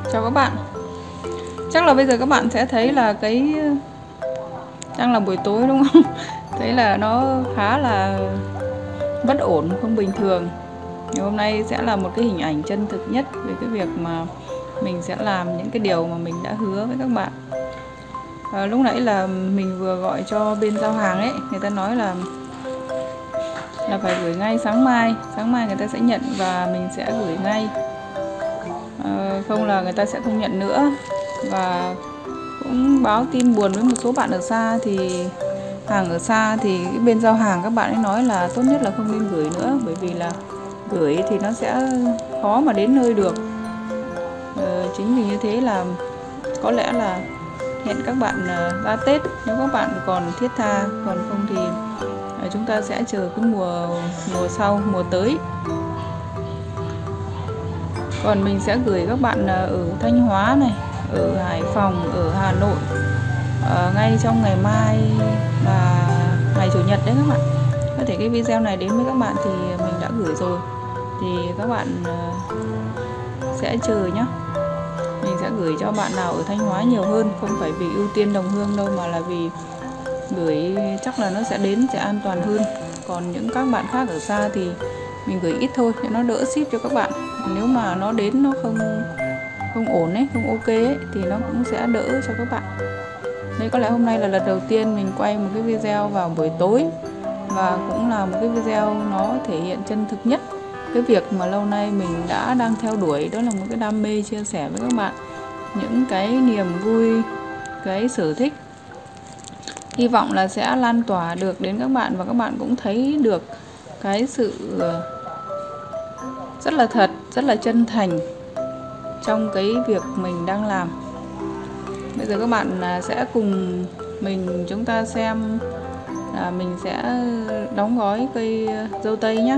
Chào các bạn. Chắc là bây giờ các bạn sẽ thấy là đang là buổi tối đúng không? Thấy là nó khá là bất ổn, không bình thường. Thì hôm nay sẽ là một cái hình ảnh chân thực nhất về cái việc mà mình sẽ làm những cái điều mà mình đã hứa với các bạn. Lúc nãy là mình vừa gọi cho bên giao hàng ấy, người ta nói là phải gửi ngay sáng mai người ta sẽ nhận và mình sẽ gửi ngay, không là người ta sẽ không nhận nữa. Và cũng báo tin buồn với một số bạn ở xa, thì hàng ở xa thì bên giao hàng các bạn ấy nói là tốt nhất là không nên gửi nữa, bởi vì là gửi thì nó sẽ khó mà đến nơi được. Chính vì như thế là có lẽ là hẹn các bạn ra Tết nếu các bạn còn thiết tha, còn không thì chúng ta sẽ chờ cái mùa sau, mùa tới. Còn mình sẽ gửi các bạn ở Thanh Hóa này, ở Hải Phòng, ở Hà Nội ngay trong ngày mai và ngày Chủ nhật đấy các bạn. Có thể cái video này đến với các bạn thì mình đã gửi rồi, thì các bạn sẽ chờ nhé. Mình sẽ gửi cho bạn nào ở Thanh Hóa nhiều hơn, không phải vì ưu tiên đồng hương đâu, mà là vì gửi chắc là nó sẽ đến sẽ an toàn hơn. Còn những các bạn khác ở xa thì mình gửi ít thôi cho nó đỡ ship cho các bạn. Nếu mà nó đến nó không ổn ấy, không ok ấy, thì nó cũng sẽ đỡ cho các bạn. Đây có lẽ hôm nay là lần đầu tiên mình quay một cái video vào buổi tối, và cũng là một cái video nó thể hiện chân thực nhất cái việc mà lâu nay mình đang theo đuổi, đó là một cái đam mê chia sẻ với các bạn những cái niềm vui, cái sở thích. Hy vọng là sẽ lan tỏa được đến các bạn, và các bạn cũng thấy được cái sự rất là thật, rất là chân thành trong cái việc mình đang làm. Bây giờ các bạn sẽ cùng chúng ta xem là mình sẽ đóng gói cây dâu tây nhé.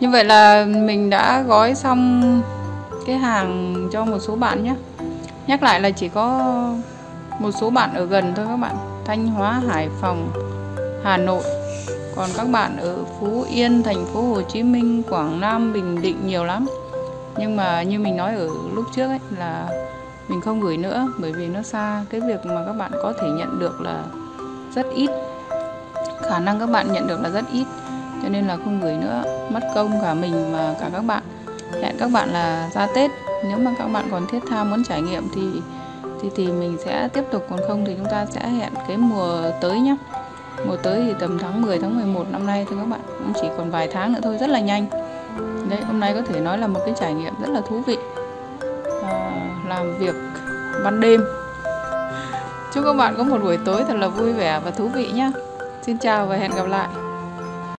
Như vậy là mình đã gói xong cái hàng cho một số bạn nhé. Nhắc lại là chỉ có một số bạn ở gần thôi các bạn, Thanh Hóa, Hải Phòng, Hà Nội. Còn các bạn ở Phú Yên, thành phố Hồ Chí Minh, Quảng Nam, Bình Định nhiều lắm. Nhưng mà như mình nói ở lúc trước ấy, là mình không gửi nữa bởi vì nó xa. Cái việc mà các bạn có thể nhận được là rất ít, khả năng các bạn nhận được là rất ít, cho nên là không gửi nữa, mất công cả mình và cả các bạn. Hẹn các bạn là ra Tết, nếu mà các bạn còn thiết tha muốn trải nghiệm thì mình sẽ tiếp tục, còn không thì chúng ta sẽ hẹn cái mùa tới nhé. Mùa tới thì tầm tháng 10, tháng 11 năm nay thôi các bạn, cũng chỉ còn vài tháng nữa thôi, rất là nhanh. Đấy, hôm nay có thể nói là một cái trải nghiệm rất là thú vị, làm việc ban đêm. Chúc các bạn có một buổi tối thật là vui vẻ và thú vị nhé. Xin chào và hẹn gặp lại.